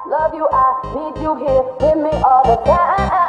love you, I need you here with me all the time.